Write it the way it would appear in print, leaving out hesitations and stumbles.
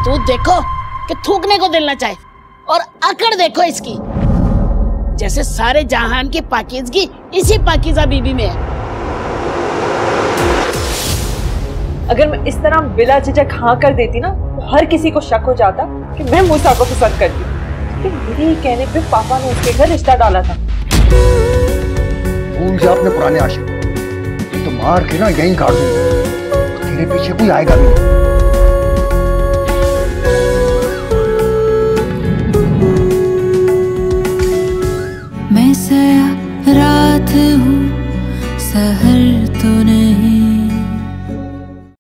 तू देखो कि थूकने को दिल ना चाहे, और अकड़ देखो इसकी, जैसे सारे जहान की पाकीज़गी इसी पाकीज़ा बीबी में है। अगर मैं इस तरह बिला झिझक हाँ कर देती ना, तो हर किसी को शक हो जाता कि मैं मूसा को पसंद करती हूँ। लेकिन मेरे ही कहने पे पापा ने उसके घर रिश्ता डाला था। भूल जा अपने पुराने आशिक, तो मार के ना यहीं काट दूंगा, तेरे पीछे कोई आएगा भी नहीं।